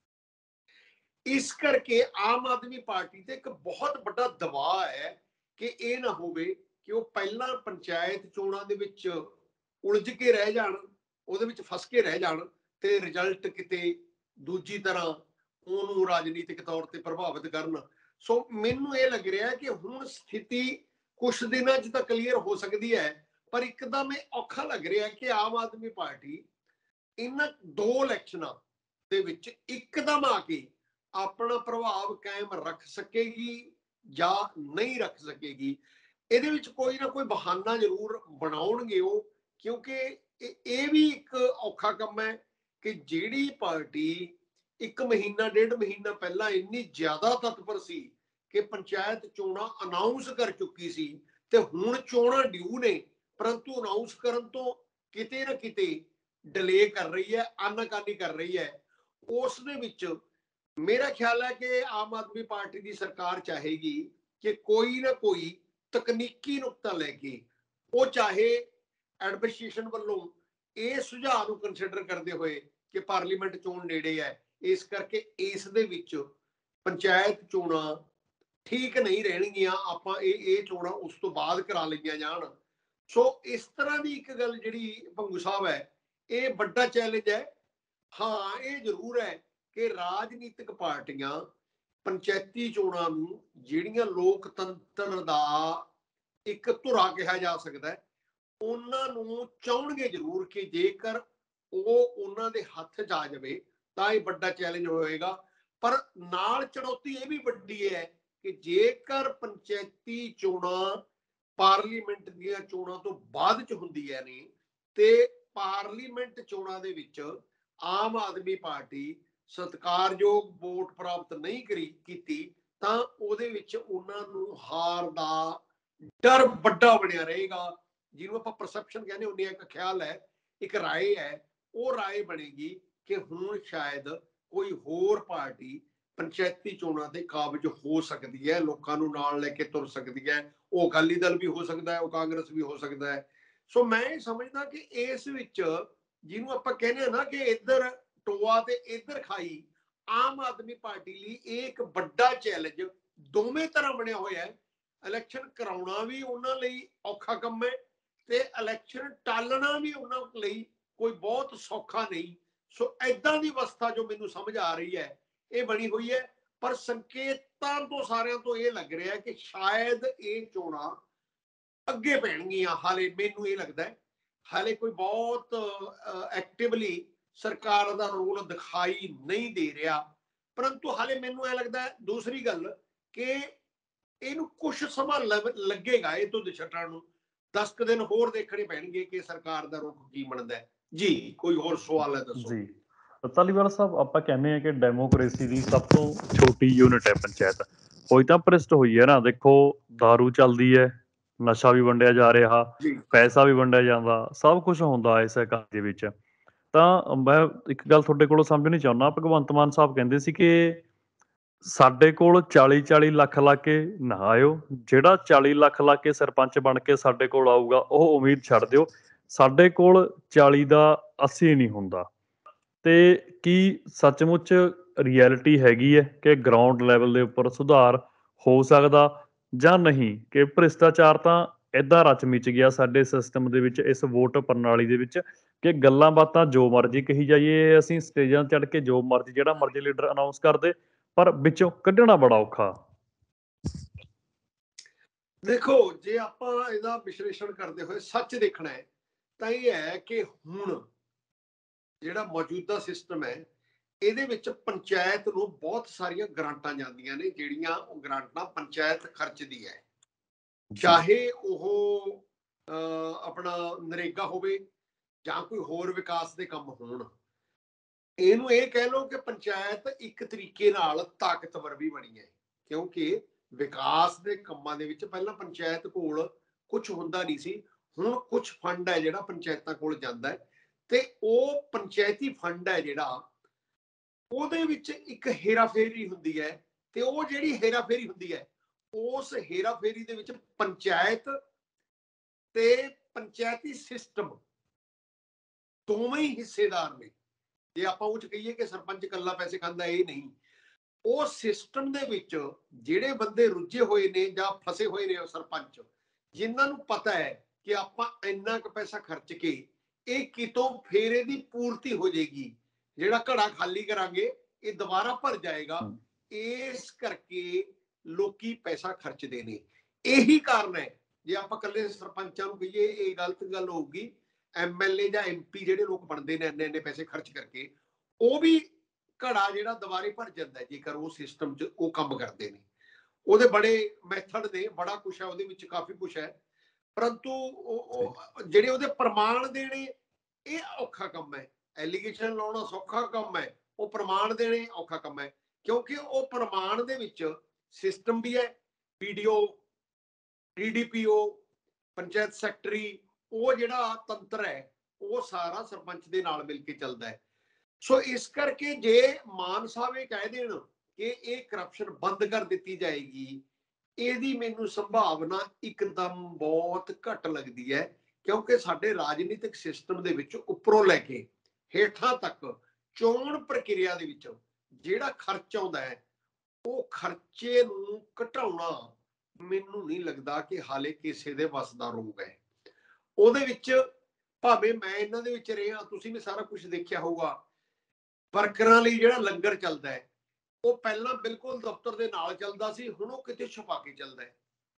ਇਸ ਕਰਕੇ ਆਮ ਆਦਮੀ ਪਾਰਟੀ ਤੇ ਇੱਕ ਬਹੁਤ ਵੱਡਾ ਦਬਾਅ ਹੈ ਕਿ ਇਹ ਨਾ ਹੋਵੇ ਕਿ ਉਹ ਪਹਿਲਾਂ ਪੰਚਾਇਤ ਚੋਣਾਂ ਦੇ ਵਿੱਚ ਉਲਝ ਕੇ ਰਹਿ ਜਾਣ, ਉਹਦੇ ਵਿੱਚ ਫਸ ਕੇ ਰਹਿ ਜਾਣ ਤੇ ਰਿਜ਼ਲਟ ਕਿਤੇ ਦੂਜੀ ਤਰ੍ਹਾਂ ਉਹਨੂੰ ਰਾਜਨੀਤਿਕ ਤੌਰ ਤੇ ਪ੍ਰਭਾਵਿਤ ਕਰਨ। ਸੋ ਮੈਨੂੰ ਇਹ ਲੱਗ ਰਿਹਾ ਕਿ ਹੁਣ ਸਥਿਤੀ ਕੁਝ ਦਿਨਾਂ 'ਚ ਤਾਂ ਕਲੀਅਰ ਹੋ ਸਕਦੀ ਹੈ, ਪਰ ਇੱਕਦਮ ਇਹ ਔਖਾ ਲੱਗ ਰਿਹਾ ਕਿ ਆਮ ਆਦਮੀ ਪਾਰਟੀ ਇਹਨਾਂ ਦੋ ਇਲੈਕਸ਼ਨਾਂ ਦੇ ਵਿੱਚ ਇੱਕਦਮ ਆ ਕੇ ਆਪਣਾ ਪ੍ਰਭਾਵ ਕਾਇਮ ਰੱਖ ਸਕੇਗੀ ਜਾਂ ਨਹੀਂ ਰੱਖ ਸਕੇਗੀ। ਇਹਦੇ ਵਿੱਚ ਕੋਈ ਨਾ ਕੋਈ ਬਹਾਨਾ ਜ਼ਰੂਰ ਬਣਾਉਣਗੇ ਉਹ, ਕਿਉਂਕਿ ਇਹ ਵੀ ਇੱਕ ਔਖਾ ਕੰਮ ਹੈ ਕਿ ਜਿਹੜੀ ਪਾਰਟੀ ਇੱਕ ਮਹੀਨਾ ਡੇਢ ਮਹੀਨਾ ਪਹਿਲਾਂ ਇੰਨੀ ਜ਼ਿਆਦਾ ਤਤਪਰ ਸੀ ਕਿ ਪੰਚਾਇਤ ਚੋਣਾਂ ਅਨਾਉਂਸ ਕਰ ਚੁੱਕੀ ਸੀ ਤੇ ਹੁਣ ਚੋਣਾਂ ਡਿਊ ਨੇ, ਪਰੰਤੂ ਅਨਾਉਂਸ ਕਰਨ ਤੋਂ ਕਿਤੇ ਨਾ ਕਿਤੇ ਡਿਲੇ ਕਰ ਰਹੀ ਹੈ, ਆਨਾਕਾਨੀ ਕਰ ਰਹੀ ਹੈ। ਉਸ ਦੇ ਵਿੱਚ ਮੇਰਾ ਖਿਆਲ ਹੈ ਕਿ ਆਮ ਆਦਮੀ ਪਾਰਟੀ ਦੀ ਸਰਕਾਰ ਚਾਹੇਗੀ ਕਿ ਕੋਈ ਨਾ ਕੋਈ ਤਕਨੀਕੀ ਨੁਕਤਾ ਲੈ ਕੇ, ਉਹ ਚਾਹੇ ਐਡਮਿਨਿਸਟ੍ਰੇਸ਼ਨ ਵੱਲੋਂ ਇਹ ਸੁਝਾਅ ਨੂੰ ਕੰਸੀਡਰ ਕਰਦੇ ਹੋਏ ਕਿ ਪਾਰਲੀਮੈਂਟ ਚੋਣ ਨੇੜੇ ਹੈ, ਇਸ ਕਰਕੇ ਇਸ ਦੇ ਵਿੱਚ ਪੰਚਾਇਤ ਚੋਣਾਂ ਠੀਕ ਨਹੀਂ ਰਹਿਣਗੀਆਂ, ਆਪਾਂ ਇਹ ਇਹ ਚੋਣਾਂ ਉਸ ਤੋਂ ਬਾਅਦ ਕਰਾ ਲਈਆਂ ਜਾਣ। ਸੋ ਇਸ ਤਰ੍ਹਾਂ ਦੀ ਇੱਕ ਗੱਲ ਜਿਹੜੀ ਭੰਗੂ ਸਾਹਿਬ ਹੈ, ਇਹ ਵੱਡਾ ਚੈਲੰਜ ਹੈ। ਹਾਂ, ਇਹ ਜ਼ਰੂਰ ਹੈ ਕਿ ਰਾਜਨੀਤਿਕ ਪਾਰਟੀਆਂ ਪੰਚਾਇਤੀ ਚੋਣਾਂ ਨੂੰ, ਜਿਹੜੀਆਂ ਲੋਕਤੰਤਰ ਦਾ ਇੱਕ ਧੁਰਾ ਕਿਹਾ ਜਾ ਸਕਦਾ ਹੈ, ਉਹਨਾਂ ਨੂੰ ਚਾਹਣਗੇ ਜ਼ਰੂਰ ਕਿ ਜੇਕਰ ਉਹ ਉਹਨਾਂ ਦੇ ਹੱਥ 'ਚ ਆ ਜਾਵੇ ਤਾਂ ਇਹ ਵੱਡਾ ਚੈਲੰਜ ਹੋਏਗਾ। ਪਰ ਨਾਲ ਚੁਣੌਤੀ ਇਹ ਵੀ ਵੱਡੀ ਹੈ ਕਿ ਜੇਕਰ ਪੰਚਾਇਤੀ ਚੋਣਾਂ ਪਾਰਲੀਮੈਂਟ ਦੀਆਂ ਚੋਣਾਂ ਤੋਂ ਬਾਅਦ 'ਚ ਹੁੰਦੀਆਂ ਨੇ ਤੇ ਪਾਰਲੀਮੈਂਟ ਚੋਣਾਂ ਦੇ ਵਿੱਚ ਆਮ ਆਦਮੀ ਪਾਰਟੀ ਸਤਿਕਾਰਯੋਗ ਵੋਟ ਪ੍ਰਾਪਤ ਨਹੀਂ ਕਰੀ ਕੀਤੀ ਤਾਂ ਉਹਦੇ ਵਿੱਚ ਉਹਨਾਂ ਨੂੰ ਹਾਰ ਦਾ ਡਰ ਵੱਡਾ ਬਣਿਆ ਰਹੇਗਾ, ਜਿਹਨੂੰ ਆਪਾਂ ਪਰਸੈਪਸ਼ਨ ਕਹਿੰਦੇ ਹੁੰਦੇ ਆ, ਇੱਕ ਖਿਆਲ ਹੈ, ਇੱਕ ਰਾਏ ਹੈ, ਉਹ ਰਾਏ ਬਣੇਗੀ ਕਿ ਹੁਣ ਸ਼ਾਇਦ ਕੋਈ ਹੋਰ ਪਾਰਟੀ ਪੰਚਾਇਤੀ ਚੋਣਾਂ ਤੇ ਕਾਬਜ ਹੋ ਸਕਦੀ ਹੈ, ਲੋਕਾਂ ਨੂੰ ਨਾਲ ਲੈ ਕੇ ਤੁਰ ਸਕਦੀ ਹੈ। ਉਹ ਅਕਾਲੀ ਦਲ ਵੀ ਹੋ ਸਕਦਾ ਹੈ, ਉਹ ਕਾਂਗਰਸ ਵੀ ਹੋ ਸਕਦਾ ਹੈ। ਸੋ ਮੈਂ ਸਮਝਦਾ ਕਿ ਇਸ ਵਿੱਚ ਜਿਹਨੂੰ ਆਪਾਂ ਕਹਿੰਦੇ ਆ ਨਾ ਕਿ ਇੱਧਰ ਟੋਆ ਤੇ ਇੱਧਰ ਖਾਈ, ਆਮ ਆਦਮੀ ਪਾਰਟੀ ਲਈ ਇਹ ਇੱਕ ਵੱਡਾ ਚੈਲੰਜ ਦੋਵੇਂ ਤਰ੍ਹਾਂ ਬਣਿਆ ਹੋਇਆ ਹੈ। ਇਲੈਕਸ਼ਨ ਕਰਾਉਣਾ ਵੀ ਉਹਨਾਂ ਲਈ ਔਖਾ ਕੰਮ ਹੈ ਤੇ ਇਲੈਕਸ਼ਨ ਟਾਲਣਾ ਵੀ ਉਹਨਾਂ ਲਈ ਕੋਈ ਬਹੁਤ ਸੌਖਾ ਨਹੀਂ। ਸੋ ਏਦਾਂ ਦੀ ਅਵਸਥਾ ਜੋ ਮੈਨੂੰ ਸਮਝ ਆ ਰਹੀ ਹੈ ਇਹ ਬਣੀ ਹੋਈ ਹੈ। ਪਰ ਸੰਕੇਤਾਂ ਤੋਂ ਸਾਰਿਆਂ ਤੋਂ ਇਹ ਲੱਗ ਰਿਹਾ ਕਿ ਸ਼ਾਇਦ ਇਹ ਚੋਣਾਂ ਅੱਗੇ ਪੈਣਗੀਆਂ। ਹਾਲੇ ਮੈਨੂੰ ਇਹ ਲੱਗਦਾ ਹੈ ਹਾਲੇ ਕੋਈ ਬਹੁਤ ਐਕਟਿਵਲੀ ਸਰਕਾਰ ਦਾ ਰੋਲ ਦਿਖਾਈ ਨਹੀਂ ਦੇ ਰਿਹਾ, ਪਰੰਤੂ ਹਾਲੇ ਮੈਨੂੰ ਇਹ ਲੱਗਦਾ ਦੂਸਰੀ ਗੱਲ ਕਿ ਇਹਨੂੰ ਕੁਝ ਸਮਾਂ ਲੱਗੇਗਾ ਇਹ ਤੋਂ ਛੱਡਣ ਨੂੰ। ਦਸ ਕੁ ਦਿਨ ਹੋਰ ਦੇਖਣੇ ਪੈਣਗੇ ਕਿ ਸਰਕਾਰ ਦਾ ਰੁਖ ਕੀ ਬਣਦਾ ਹੈ। ਜੀ ਕੋਈ ਹੋਰ ਸਵਾਲ ਹੈ ਦੱਸੋ ਜੀ। ਧਾਲੀਵਾਲ ਸਾਹਿਬ, ਆਪਾਂ ਕਹਿੰਦੇ ਆ ਕਿ ਡੈਮੋਕ੍ਰੇਸੀ ਦੀ ਸਭ ਤੋਂ ਛੋਟੀ ਯੂਨਿਟ ਹੈ ਪੰਚਾਇਤ। ਹੋਈ ਤਾਂ ਭ੍ਰਿਸ਼ਟ ਹੋਈ ਹੈ ਨਾ, ਦੇਖੋ ਦਾਰੂ ਚੱਲਦੀ ਹੈ, ਨਸ਼ਾ ਵੀ ਵੰਡਿਆ ਜਾ ਰਿਹਾ, ਜੀ ਪੈਸਾ ਵੀ ਵੰਡਿਆ ਜਾਂਦਾ, ਸਭ ਕੁਝ ਹੁੰਦਾ ਇਸ ਇਕਾਈ ਦੇ ਵਿੱਚ। ਤਾਂ ਮੈਂ ਇੱਕ ਗੱਲ ਤੁਹਾਡੇ ਕੋਲੋਂ ਸਮਝਣੀ ਚਾਹੁੰਦਾ, ਭਗਵੰਤ ਮਾਨ ਸਾਹਿਬ ਕਹਿੰਦੇ ਸੀ ਕਿ ਸਾਡੇ ਕੋਲ ਚਾਲੀ ਚਾਲੀ ਲੱਖ ਲਾ ਕੇ ਨਾ ਆਇਓ, ਜਿਹੜਾ ਚਾਲੀ ਲੱਖ ਲਾ ਕੇ ਸਰਪੰਚ ਬਣ ਕੇ ਸਾਡੇ ਕੋਲ ਆਊਗਾ ਉਹ ਉਮੀਦ ਛੱਡ ਦਿਓ, ਸਾਡੇ ਕੋਲ ਚਾਲੀ ਦਾ ਅੱਸੀ ਨਹੀਂ ਹੁੰਦਾ। ਤੇ ਕੀ ਸੱਚਮੁੱਚ ਰਿਐਲਿਟੀ ਹੈਗੀ ਹੈ ਕਿ ਗਰਾਊਂਡ ਲੈਵਲ ਦੇ ਉੱਪਰ ਸੁਧਾਰ ਹੋ ਸਕਦਾ ਜਾਂ ਨਹੀਂ, ਕਿ ਭ੍ਰਿਸ਼ਟਾਚਾਰ ਤਾਂ ਇੱਦਾਂ ਰਚ ਮਿਚ ਗਿਆ ਸਾਡੇ ਸਿਸਟਮ ਦੇ ਵਿੱਚ, ਇਸ ਵੋਟ ਪ੍ਰਣਾਲੀ ਦੇ ਵਿੱਚ, ਕਿ ਗੱਲਾਂ ਬਾਤਾਂ ਜੋ ਮਰਜ਼ੀ ਕਹੀ ਜਾਈਏ, ਅਸੀਂ ਸਟੇਜਾਂ ਚੜ੍ਹ ਕੇ ਜੋ ਮਰਜ਼ੀ ਜਿਹੜਾ ਮਰਜ਼ੀ ਲੀਡਰ ਅਨਾਉਂਸ ਕਰਦੇ, ਪਰ ਵਿੱਚੋਂ ਕੱਢਣਾ ਬੜਾ ਔਖਾ। ਦੇਖੋ, ਜੇ ਆਪਾਂ ਇਹਦਾ ਵਿਸ਼ਲੇਸ਼ਣ ਕਰਦੇ ਹੋਏ ਸੱਚ ਦੇਖਣਾ ਹੈ ਤਾਂ ਇਹ ਹੈ ਕਿ ਹੁਣ ਜਿਹੜਾ ਮੌਜੂਦਾ ਸਿਸਟਮ ਹੈ ਇਹਦੇ ਵਿੱਚ ਪੰਚਾਇਤ ਨੂੰ ਬਹੁਤ ਸਾਰੀਆਂ ਗ੍ਰਾਂਟਾਂ ਜਾਂਦੀਆਂ ਨੇ, ਜਿਹੜੀਆਂ ਉਹ ਗ੍ਰਾਂਟਾਂ ਪੰਚਾਇਤ ਖਰਚਦੀ ਹੈ, ਚਾਹੇ ਉਹ ਆਪਣਾ ਨਰੇਗਾ ਹੋਵੇ ਜਾਂ ਕੋਈ ਹੋਰ ਵਿਕਾਸ ਦੇ ਕੰਮ ਹੋਣ। ਇਹਨੂੰ ਇਹ ਕਹਿ ਲਓ ਕਿ ਪੰਚਾਇਤ ਇੱਕ ਤਰੀਕੇ ਨਾਲ ਤਾਕਤਵਰ ਵੀ ਬਣੀ ਹੈ, ਕਿਉਂਕਿ ਵਿਕਾਸ ਦੇ ਕੰਮਾਂ ਦੇ ਵਿੱਚ ਪਹਿਲਾਂ ਪੰਚਾਇਤ ਕੋਲ ਕੁਝ ਹੁੰਦਾ ਨਹੀਂ ਸੀ, ਹੁਣ ਕੁਝ ਫੰਡ ਹੈ ਜਿਹੜਾ ਪੰਚਾਇਤਾਂ ਕੋਲ ਜਾਂਦਾ ਹੈ ਤੇ ਉਹ ਪੰਚਾਇਤੀ ਫੰਡ ਹੈ ਜਿਹੜਾ ਉਹਦੇ ਵਿੱਚ ਇੱਕ ਹੇਰਾਫੇਰੀ ਹੁੰਦੀ ਹੈ, ਤੇ ਉਹ ਜਿਹੜੀ ਹੇਰਾਫੇਰੀ ਹੁੰਦੀ ਹੈ ਉਸ ਹੇਰਾਫੇਰੀ ਦੇ ਵਿੱਚ ਪੰਚਾਇਤ ਤੇ ਪੰਚਾਇਤੀ ਸਿਸਟਮ ਦੋਵੇਂ ਹੀ ਹਿੱਸੇਦਾਰ ਨੇ। ਜੇ ਆਪਾਂ ਉਹ ਚ ਕਹੀਏ ਕਿ ਸਰਪੰਚ ਇਕੱਲਾ ਪੈਸੇ ਖਾਂਦਾ, ਇਹ ਨਹੀਂ। ਉਹ ਸਿਸਟਮ ਦੇ ਵਿੱਚ ਜਿਹੜੇ ਬੰਦੇ ਰੁੱਝੇ ਹੋਏ ਨੇ ਜਾਂ ਫਸੇ ਹੋਏ ਨੇ, ਉਹ ਸਰਪੰਚ ਜਿਨ੍ਹਾਂ ਨੂੰ ਪਤਾ ਹੈ ਕਿ ਆਪਾਂ ਇੰਨਾ ਕੁ ਪੈਸਾ ਖਰਚ ਕੇ ਇਹ ਕਿਤੋਂ ਫੇਰ ਇਹਦੀ ਪੂਰਤੀ ਹੋ ਜਾਏਗੀ, ਜਿਹੜਾ ਘੜਾ ਖਾਲੀ ਕਰਾਂਗੇ ਇਹ ਦੁਬਾਰਾ ਭਰ ਜਾਏਗਾ, ਇਸ ਕਰਕੇ ਲੋਕੀ ਪੈਸਾ ਖਰਚਦੇ ਨੇ। ਇਹੀ ਕਾਰਨ ਹੈ, ਜੇ ਆਪਾਂ ਇਕੱਲੇ ਸਰਪੰਚਾਂ ਨੂੰ ਕਹੀਏ ਇਹ ਗਲਤ ਗੱਲ ਹੋਊਗੀ। ਐਮ ਐਲ ਏ ਜਾਂ ਐਮ ਪੀ ਜਿਹੜੇ ਲੋਕ ਬਣਦੇ ਨੇ ਇੰਨੇ ਇੰਨੇ ਪੈਸੇ ਖਰਚ ਕਰਕੇ, ਉਹ ਵੀ ਘੜਾ ਜਿਹੜਾ ਦੁਬਾਰੇ ਭਰ ਜਾਂਦਾ ਜੇਕਰ ਉਹ ਸਿਸਟਮ 'ਚ ਉਹ ਕੰਮ ਕਰਦੇ ਨੇ। ਉਹਦੇ ਬੜੇ ਮੈਥਡ ਨੇ, ਬੜਾ ਕੁਛ ਹੈ ਉਹਦੇ ਵਿੱਚ, ਕਾਫੀ ਕੁਛ ਹੈ, ਪਰੰਤੂ ਉਹ ਜਿਹੜੇ ਉਹਦੇ ਪ੍ਰਮਾਣ ਦੇਣੇ ਇਹ ਔਖਾ ਕੰਮ ਹੈ। ਐਲੀਗੇਸ਼ਨ ਲਾਉਣਾ ਸੌਖਾ ਕੰਮ ਹੈ, ਉਹ ਪ੍ਰਮਾਣ ਦੇਣੇ ਔਖਾ ਕੰਮ ਹੈ, ਕਿਉਂਕਿ ਉਹ ਪ੍ਰਮਾਣ ਦੇ ਵਿੱਚ ਸਿਸਟਮ ਵੀ ਹੈ, ਪੀਡੀਓ, ਡੀਡੀਪੀਓ, ਪੰਚਾਇਤ ਸੈਕਟਰੀ, ਉਹ ਜਿਹੜਾ ਤੰਤਰ ਹੈ ਉਹ ਸਾਰਾ ਸਰਪੰਚ ਦੇ ਨਾਲ ਮਿਲ ਕੇ ਚੱਲਦਾ ਹੈ। ਸੋ ਇਸ ਕਰਕੇ ਜੇ ਮਾਨ ਸਾਹਿਬ ਇਹ ਕਹਿ ਦੇਣ ਕਿ ਇਹ ਕਰਪਸ਼ਨ ਬੰਦ ਕਰ ਦਿੱਤੀ ਜਾਏਗੀ, ਇਹਦੀ ਮੈਨੂੰ ਸੰਭਾਵਨਾ ਇੱਕਦਮ ਬਹੁਤ ਘੱਟ ਲੱਗਦੀ ਹੈ, ਕਿਉਂਕਿ ਸਾਡੇ ਰਾਜਨੀਤਿਕ ਸਿਸਟਮ ਦੇ ਵਿੱਚ ਉੱਪਰੋਂ ਲੈ ਕੇ ਹੇਠਾਂ ਤੱਕ ਚੋਣ ਪ੍ਰਕਿਰਿਆ ਦੇ ਵਿੱਚ ਜਿਹੜਾ ਖਰਚ ਆਉਂਦਾ ਹੈ ਉਹ ਖਰਚੇ ਨੂੰ ਘਟਾਉਣਾ ਮੈਨੂੰ ਨਹੀਂ ਲੱਗਦਾ ਕਿ ਹਾਲੇ ਕਿਸੇ ਦੇ ਵੱਸ ਦਾ ਰੋਗ ਹੈ। ਉਹਦੇ ਵਿੱਚ ਭਾਵੇਂ ਮੈਂ ਇਹਨਾਂ ਦੇ ਵਿੱਚ ਰਿਹਾ, ਤੁਸੀਂ ਵੀ ਸਾਰਾ ਕੁਝ ਦੇਖਿਆ ਹੋਊਗਾ, ਵਰਕਰਾਂ ਲਈ ਜਿਹੜਾ ਲੰਗਰ ਚੱਲਦਾ ਹੈ ਉਹ ਪਹਿਲਾਂ ਬਿਲਕੁਲ ਦਫ਼ਤਰ ਦੇ ਨਾਲ ਚੱਲਦਾ ਸੀ, ਹੁਣ ਉਹ ਕਿਤੇ ਛੁਪਾ ਕੇ ਚੱਲਦਾ ਹੈ।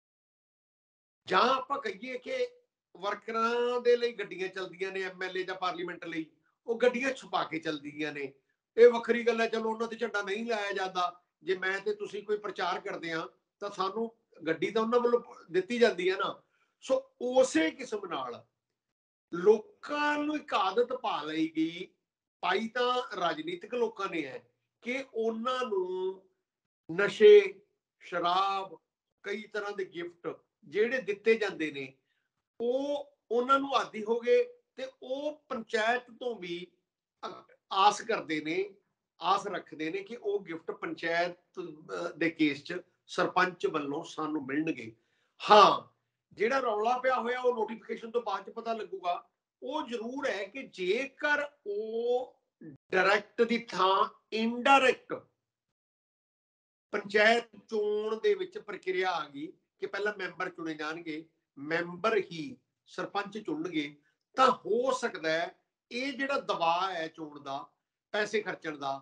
ਜਾਂ ਆਪਾਂ ਕਹੀਏ ਕਿ ਵਰਕਰਾਂ ਦੇ ਲਈ ਗੱਡੀਆਂ ਚੱਲਦੀਆਂ ਨੇ, ਐਮ ਐਲ ਏ ਜਾਂ ਪਾਰਲੀਮੈਂਟ ਲਈ ਉਹ ਗੱਡੀਆਂ ਛੁਪਾ ਕੇ ਚੱਲਦੀਆਂ ਨੇ। ਇਹ ਵੱਖਰੀ ਗੱਲ ਹੈ, ਚਲੋ ਉਹਨਾਂ ਤੇ ਝੰਡਾ ਨਹੀਂ ਲਾਇਆ ਜਾਂਦਾ, ਜੇ ਮੈਂ ਤੇ ਤੁਸੀਂ ਕੋਈ ਪ੍ਰਚਾਰ ਕਰਦੇ ਹਾਂ ਤਾਂ ਸਾਨੂੰ ਗੱਡੀ ਤਾਂ ਉਹਨਾਂ ਵੱਲੋਂ ਦਿੱਤੀ ਜਾਂਦੀ ਹੈ ਨਾ। ਸੋ ਉਸੇ ਕਿਸਮ ਨਾਲ ਲੋਕਾਂ ਨੂੰ ਇੱਕ ਆਦਤ ਪਾ ਲਈ ਗਈ ਪਾਈ ਤਾਂ ਰਾਜਨੀਤਿਕ ਲੋਕਾਂ ਨੇ ਹੈ ਕਿ ਉਹਨਾਂ ਨੂੰ ਨਸ਼ੇ, ਸ਼ਰਾਬ, ਕਈ ਤਰ੍ਹਾਂ ਦੇ ਗਿਫਟ ਜਿਹੜੇ ਦਿੱਤੇ ਜਾਂਦੇ ਨੇ ਉਹ ਉਹਨਾਂ ਨੂੰ ਆਦੀ ਹੋ ਗਏ ਤੇ ਉਹ ਪੰਚਾਇਤ ਤੋਂ ਵੀ ਆਸ ਕਰਦੇ ਨੇ, ਆਸ ਰੱਖਦੇ ਨੇ ਕਿ ਉਹ ਗਿਫਟ ਪੰਚਾਇਤ ਦੇ ਕੇਸ 'ਚ ਸਰਪੰਚ ਵੱਲੋਂ ਸਾਨੂੰ ਮਿਲਣਗੇ। ਹਾਂ, ਜਿਹੜਾ ਰੌਲਾ ਪਿਆ ਹੋਇਆ ਉਹ ਨੋਟੀਫਿਕੇਸ਼ਨ ਤੋਂ ਬਾਅਦ 'ਚ ਪਤਾ ਲੱਗੂਗਾ। ਉਹ ਜ਼ਰੂਰ ਹੈ ਕਿ ਜੇਕਰ ਉਹ ਡਾਇਰੈਕਟ ਦੀ ਥਾਂ ਇਨਡਾਇਰੈਕਟ ਪੰਚਾਇਤ ਚੋਣ ਦੇ ਵਿੱਚ ਪ੍ਰਕਿਰਿਆ ਆ ਗਈ ਕਿ ਪਹਿਲਾਂ ਮੈਂਬਰ ਚੁਣੇ ਜਾਣਗੇ, ਮੈਂਬਰ ਹੀ ਸਰਪੰਚ ਚੁਣਨਗੇ, ਤਾਂ ਹੋ ਸਕਦਾ ਹੈ ਇਹ ਜਿਹੜਾ ਦਬਾਅ ਹੈ ਚੋਣ ਦਾ, ਪੈਸੇ ਖਰਚਣ ਦਾ,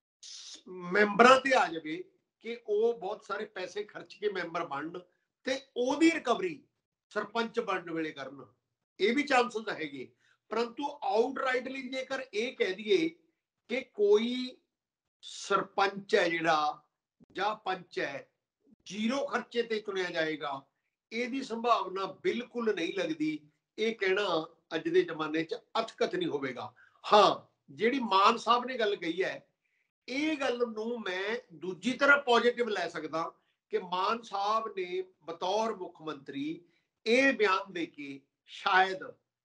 ਮੈਂਬਰਾਂ ਤੇ ਆ ਜਾਵੇ ਕਿ ਉਹ ਬਹੁਤ ਸਾਰੇ ਪੈਸੇ ਖਰਚ ਕੇ ਮੈਂਬਰ ਬਣਨ ਤੇ ਉਹਦੀ ਰਿਕਵਰੀ ਸਰਪੰਚ ਬਣਨ ਵੇਲੇ ਕਰਨ। ਇਹ ਵੀ ਚਾਂਸਸ ਹੈਗੇ। ਪਰੰਤੂ ਆਊਟਰਾਈਟਲੀ ਜੇਕਰ ਇਹ ਕਹਿ ਦਈਏ ਕਿ ਕੋਈ ਸਰਪੰਚ ਹੈ ਜਿਹੜਾ ਜਾਂ ਪੰਚ ਹੈ ਜ਼ੀਰੋ ਖਰਚੇ ਤੇ ਚੁਣਿਆ ਜਾਏਗਾ, ਇਹਦੀ ਸੰਭਾਵਨਾ ਬਿਲਕੁਲ ਨਹੀਂ ਲੱਗਦੀ। ਇਹ ਕਹਿਣਾ ਅੱਜ ਦੇ ਜ਼ਮਾਨੇ 'ਚ ਅਥਕਥ ਨਹੀਂ ਹੋਵੇਗਾ। ਹਾਂ, ਜਿਹੜੀ ਮਾਨ ਸਾਹਿਬ ਨੇ ਗੱਲ ਕਹੀ ਹੈ, ਇਹ ਗੱਲ ਨੂੰ ਮੈਂ ਦੂਜੀ ਤਰ੍ਹਾਂ ਪੋਜ਼ਿਟਿਵ ਲੈ ਸਕਦਾ ਕਿ ਮਾਨ ਸਾਹਿਬ ਨੇ ਬਤੌਰ ਮੁੱਖ ਮੰਤਰੀ ਇਹ ਬਿਆਨ ਦੇ ਕੇ ਸ਼ਾਇਦ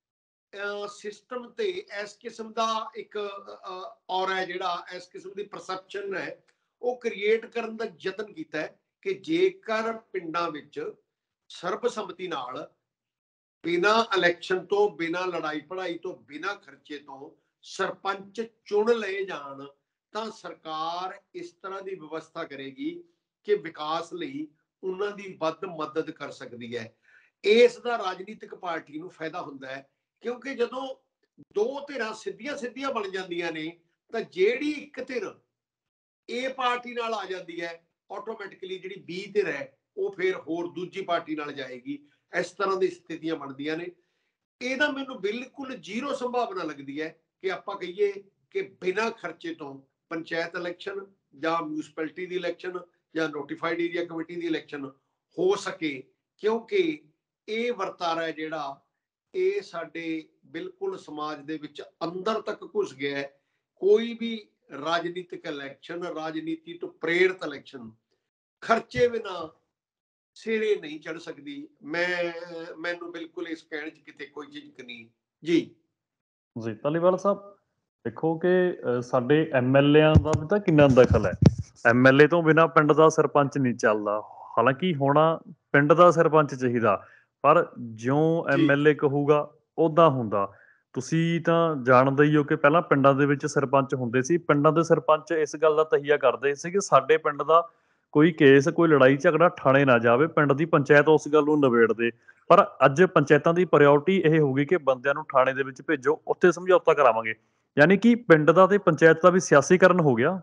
ਸਿਸਟਮ ਤੇ ਇਸ ਕਿਸਮ ਦਾ ਇੱਕ ਔਰ ਹੈ ਜਿਹੜਾ ਇਸ ਕਿਸਮ ਦੀ ਪਰਸੈਪਸ਼ਨ ਹੈ ਉਹ ਕ੍ਰੀਏਟ ਕਰਨ ਦਾ ਯਤਨ ਕੀਤਾ ਹੈ ਕਿ ਜੇਕਰ ਪਿੰਡਾਂ ਵਿੱਚ ਸਰਬਸੰਮਤੀ ਨਾਲ ਬਿਨਾਂ ਇਲੈਕਸ਼ਨ ਤੋਂ, ਬਿਨਾਂ ਲੜਾਈ ਪੜਾਈ ਤੋਂ, ਬਿਨਾਂ ਖਰਚੇ ਤੋਂ ਸਰਪੰਚ ਚੁਣ ਲਏ ਜਾਣ ਤਾਂ ਸਰਕਾਰ ਇਸ ਤਰ੍ਹਾਂ ਦੀ ਵਿਵਸਥਾ ਕਰੇਗੀ ਕਿ ਵਿਕਾਸ ਲਈ ਉਹਨਾਂ ਦੀ ਵੱਧ ਮਦਦ ਕਰ ਸਕਦੀ ਹੈ। ਇਸ ਦਾ ਰਾਜਨੀਤਿਕ ਪਾਰਟੀ ਨੂੰ ਫਾਇਦਾ ਹੁੰਦਾ ਹੈ ਕਿਉਂਕਿ ਜਦੋਂ ਦੋ ਧਿਰਾਂ ਸਿੱਧੀਆਂ ਸਿੱਧੀਆਂ ਬਣ ਜਾਂਦੀਆਂ ਨੇ ਤਾਂ ਜਿਹੜੀ ਇੱਕ ਧਿਰ ਏ ਪਾਰਟੀ ਨਾਲ ਆ ਜਾਂਦੀ ਹੈ ਆਟੋਮੈਟਿਕਲੀ ਜਿਹੜੀ ਬੀ ਧਿਰ ਹੈ ਉਹ ਫਿਰ ਹੋਰ ਦੂਜੀ ਪਾਰਟੀ ਨਾਲ ਜਾਏਗੀ। ਇਸ ਤਰ੍ਹਾਂ ਦੀ ਸਥਿਤੀਆਂ ਬਣਦੀਆਂ ਨੇ। ਇਹਦਾ ਮੈਨੂੰ ਬਿਲਕੁਲ ਜ਼ੀਰੋ ਸੰਭਾਵਨਾ ਲੱਗਦੀ ਹੈ ਕਿ ਆਪਾਂ ਕਹੀਏ ਕਿ ਬਿਨਾਂ ਖਰਚੇ ਤੋਂ ਪੰਚਾਇਤ ਇਲੈਕਸ਼ਨ ਜਾਂ ਮਿਊਨਿਸਪੈਲਿਟੀ ਦੀ ਇਲੈਕਸ਼ਨ ਜਾਂ ਨੋਟੀਫਾਈਡ ਏਰੀਆ ਕਮੇਟੀ ਦੀ ਇਲੈਕਸ਼ਨ ਹੋ ਸਕੇ, ਕਿਉਂਕਿ ਇਹ ਵਰਤਾਰਾ ਹੈ ਜਿਹੜਾ ਇਹ ਸਾਡੇ ਬਿਲਕੁਲ ਸਮਾਜ ਦੇ ਵਿੱਚ ਅੰਦਰ ਤੱਕ ਘੁਸ ਗਿਆ ਹੈ। ਕੋਈ ਵੀ ਰਾਜਨੀਤਿਕ ਇਲੈਕਸ਼ਨ, ਰਾਜਨੀਤੀ ਤੋਂ ਪ੍ਰੇਰਿਤ ਇਲੈਕਸ਼ਨ ਖਰਚੇ ਬਿਨਾਂ ਸਿਰੇ ਨਹੀਂ ਚੜ ਸਕਦੀ। ਮੈਂ ਮੈਨੂੰ ਬਿਲਕੁਲ ਇਸ ਕਹਿਣ 'ਚ ਕਿਤੇ ਕੋਈ ਝਿਜਕ ਨਹੀਂ। ਜੀ ਜੀ ਧਾਲੀਵਾਲ ਸਾਹਿਬ, ਦੇਖੋ ਕਿ ਸਾਡੇ ਐਮਐਲਏਆਂ ਦਾ ਵੀ ਤਾਂ ਕਿੰਨਾ ਦਖਲ ਹੈ। ਐਮਐਲਏ ਤੋਂ ਬਿਨਾਂ ਪਿੰਡ ਦਾ ਸਰਪੰਚ ਨਹੀਂ ਚੱਲਦਾ। ਹਾਲਾਂਕਿ ਹੋਣਾ ਪਿੰਡ ਦਾ ਸਰਪੰਚ ਚਾਹੀਦਾ, ਪਰ ਜਿਉਂ ਐਮਐਲਏ ਕਹੂਗਾ ਉੱਦਾਂ ਹੁੰਦਾ। ਤੁਸੀਂ ਤਾਂ ਜਾਣਦੇ ਹੀ ਹੋ ਕਿ ਪਹਿਲਾਂ ਪਿੰਡਾਂ ਦੇ ਵਿੱਚ ਸਰਪੰਚ ਹੁੰਦੇ ਸੀ। ਪਿੰਡਾਂ ਦੇ ਸਰਪੰਚ ਇਸ ਗੱਲ ਦਾ ਤਹੀਆ ਕਰਦੇ ਸੀ ਕਿ ਸਾਡੇ ਪਿੰਡ ਦਾ ਕੋਈ ਕੇਸ, ਕੋਈ ਲੜਾਈ ਝਗੜਾ ਠਾਣੇ ਨਾ ਜਾਵੇ, ਪਿੰਡ ਦੀ ਪੰਚਾਇਤ ਉਸ ਗੱਲ ਨੂੰ ਨਿਬੇੜ ਦੇ। ਪਰ ਅੱਜ ਪੰਚਾਇਤਾਂ ਦੀ ਪ੍ਰਾਇਓਰਟੀ ਇਹ ਹੋ ਗਈ ਕਿ ਬੰਦਿਆਂ ਨੂੰ ਥਾਣੇ ਦੇ ਵਿੱਚ ਭੇਜੋ, ਉੱਥੇ ਸਮਝੌਤਾ ਕਰਾਵਾਂਗੇ। ਯਾਨੀ ਕਿ ਪਿੰਡ ਦਾ ਤੇ ਪੰਚਾਇਤ ਦਾ ਵੀ ਸਿਆਸੀਕਰਨ ਹੋ ਗਿਆ।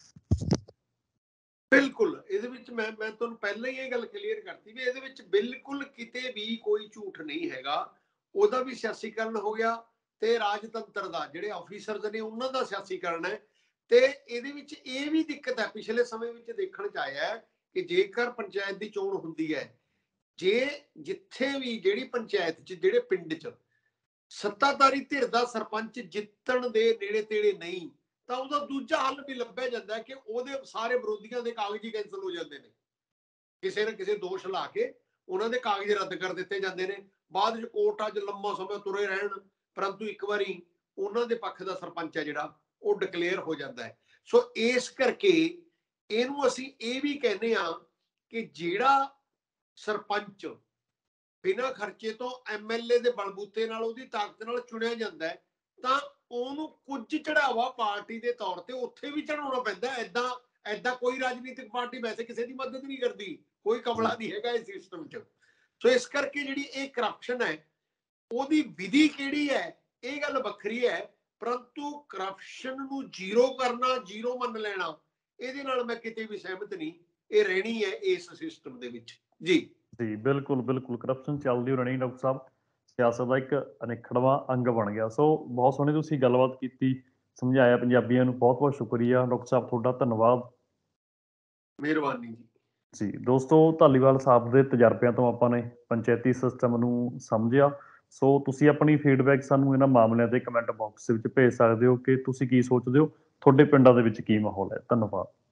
ਬਿਲਕੁਲ, ਇਹਦੇ ਵਿੱਚ ਮੈਂ ਮੈਂ ਤੁਹਾਨੂੰ ਪਹਿਲਾਂ ਹੀ ਇਹ ਗੱਲ ਕਲੀਅਰ ਕਰਤੀ ਵੀ ਇਹਦੇ ਵਿੱਚ ਬਿਲਕੁਲ ਕਿਤੇ ਵੀ ਕੋਈ ਝੂਠ ਨਹੀਂ ਹੈਗਾ। ਉਹਦਾ ਵੀ ਸਿਆਸੀਕਰਨ ਹੋ ਗਿਆ ਤੇ ਰਾਜਤੰਤਰ ਦਾ, ਜਿਹੜੇ ਆਫੀਸਰਸ ਨੇ ਉਹਨਾਂ ਦਾ ਸਿਆਸੀਕਰਨ ਹੈ। ਤੇ ਇਹਦੇ ਵਿੱਚ ਇਹ ਵੀ ਦਿੱਕਤ ਹੈ, ਪਿਛਲੇ ਸਮੇਂ ਵਿੱਚ ਦੇਖਣ 'ਚ ਆਇਆ ਹੈ ਕਿ ਜੇਕਰ ਪੰਚਾਇਤ ਦੀ ਚੋਣ ਹੁੰਦੀ ਹੈ, ਜੇ ਜਿੱਥੇ ਵੀ ਜਿਹੜੀ ਪੰਚਾਇਤ 'ਚ, ਜਿਹੜੇ ਪਿੰਡ 'ਚ ਸੱਤਾਧਾਰੀ ਧਿਰ ਦਾ ਸਰਪੰਚ ਜਿੱਤਣ ਦੇ ਨੇੜੇ ਤੇੜੇ ਨਹੀਂ, ਤਾਂ ਉਹਦਾ ਦੂਜਾ ਹੱਲ ਵੀ ਲੱਭਿਆ ਜਾਂਦਾ ਕਿ ਉਹਦੇ ਸਾਰੇ ਵਿਰੋਧੀਆਂ ਦੇ ਕਾਗਜ਼ ਹੀ ਕੈਂਸਲ ਹੋ ਜਾਂਦੇ ਨੇ। ਕਿਸੇ ਨਾ ਕਿਸੇ ਦੋਸ਼ ਲਾ ਕੇ ਉਹਨਾਂ ਦੇ ਕਾਗਜ਼ ਰੱਦ ਕਰ ਦਿੱਤੇ ਜਾਂਦੇ ਨੇ। ਬਾਅਦ 'ਚ ਕੋਰਟਾਂ 'ਚ ਲੰਮਾ ਸਮਾਂ ਤੁਰੇ ਰਹਿਣ, ਪਰੰਤੂ ਇੱਕ ਵਾਰੀ ਉਹਨਾਂ ਦੇ ਪੱਖ ਦਾ ਸਰਪੰਚ ਹੈ ਜਿਹੜਾ ਉਹ ਡਿਕਲੇਅਰ ਹੋ ਜਾਂਦਾ ਹੈ। ਸੋ ਇਸ ਕਰਕੇ ਇਹਨੂੰ ਅਸੀਂ ਇਹ ਵੀ ਕਹਿੰਦੇ ਆ ਕਿ ਜਿਹੜਾ ਸਰਪੰਚ ਬਿਨਾਂ ਖਰਚੇ ਤੋਂ ਐਮਐਲਏ ਦੇ ਬਲਬੂਤੇ ਨਾਲ, ਉਹਦੀ ਤਾਕਤ ਨਾਲ ਚੁਣਿਆ ਜਾਂਦਾ ਹੈ, ਤਾਂ ਉਹਨੂੰ ਕੁਝ ਚੜਾਵਾ ਪਾਰਟੀ ਦੇ ਤੌਰ ਤੇ ਉੱਥੇ ਵੀ ਚੜਾਉਣਾ ਪੈਂਦਾ। ਏਦਾਂ ਏਦਾਂ ਕੋਈ ਰਾਜਨੀਤਿਕ ਪਾਰਟੀ ਵੈਸੇ ਕਿਸੇ ਦੀ ਮਦਦ ਨਹੀਂ ਕਰਦੀ, ਕੋਈ ਕਮਲਾ ਨਹੀਂ ਹੈਗਾ ਇਸ ਸਿਸਟਮ 'ਚ। ਸੋ ਇਸ ਕਰਕੇ ਜਿਹੜੀ ਇਹ ਕਰਪਸ਼ਨ ਹੈ, ਉਹਦੀ ਵਿਧੀ ਕਿਹੜੀ ਹੈ ਇਹ ਗੱਲ ਵੱਖਰੀ ਹੈ, ਪਰੰਤੂ ਕਰਪਸ਼ਨ ਨੂੰ ਜ਼ੀਰੋ ਕਰਨਾ, ਜ਼ੀਰੋ ਮੰਨ ਲੈਣਾ, ਇਹਦੇ ਨਾਲ ਮੈਂ ਕਿਤੇ ਵੀ ਸਹਿਮਤ ਨਹੀਂ। ਇਹ ਰਹਿਣੀ ਹੈ ਇਸ ਸਿਸਟਮ ਦੇ ਵਿੱਚ। ਜੀ ਜੀ ਬਿਲਕੁਲ ਬਿਲਕੁਲ, ਕਰਪਸ਼ਨ ਚੱਲਦੀ ਰਹਿਣੀ ਡਾਕਟਰ ਸਾਹਿਬ, ਸਿਆਸਤ ਦਾ ਇੱਕ ਅਨਿੱਖੜਵਾਂ ਅੰਗ ਬਣ ਗਿਆ। ਸੋ ਬਹੁਤ ਸੋਹਣੀ ਤੁਸੀਂ ਗੱਲਬਾਤ ਕੀਤੀ, ਸਮਝਾਇਆ ਪੰਜਾਬੀਆਂ ਨੂੰ। ਬਹੁਤ ਬਹੁਤ ਸ਼ੁਕਰੀਆ ਡਾਕਟਰ ਸਾਹਿਬ, ਤੁਹਾਡਾ ਧੰਨਵਾਦ। ਮਿਹਰਬਾਨੀ ਜੀ। ਜੀ ਦੋਸਤੋ, ਧਾਲੀਵਾਲ ਸਾਹਿਬ ਦੇ ਤਜਰਬਿਆਂ ਤੋਂ ਆਪਾਂ ਨੇ ਪੰਚਾਇਤੀ ਸਿਸਟਮ ਨੂੰ ਸਮਝਿਆ। ਸੋ ਤੁਸੀਂ ਆਪਣੀ ਫੀਡਬੈਕ ਸਾਨੂੰ ਇਹਨਾਂ ਮਾਮਲਿਆਂ ਦੇ ਕਮੈਂਟ ਬਾਕਸ ਦੇ ਵਿੱਚ ਭੇਜ ਸਕਦੇ ਹੋ ਕਿ ਤੁਸੀਂ ਕੀ ਸੋਚਦੇ ਹੋ, ਤੁਹਾਡੇ ਪਿੰਡਾਂ ਦੇ ਵਿੱਚ ਕੀ ਮਾਹੌਲ ਹੈ। ਧੰਨਵਾਦ।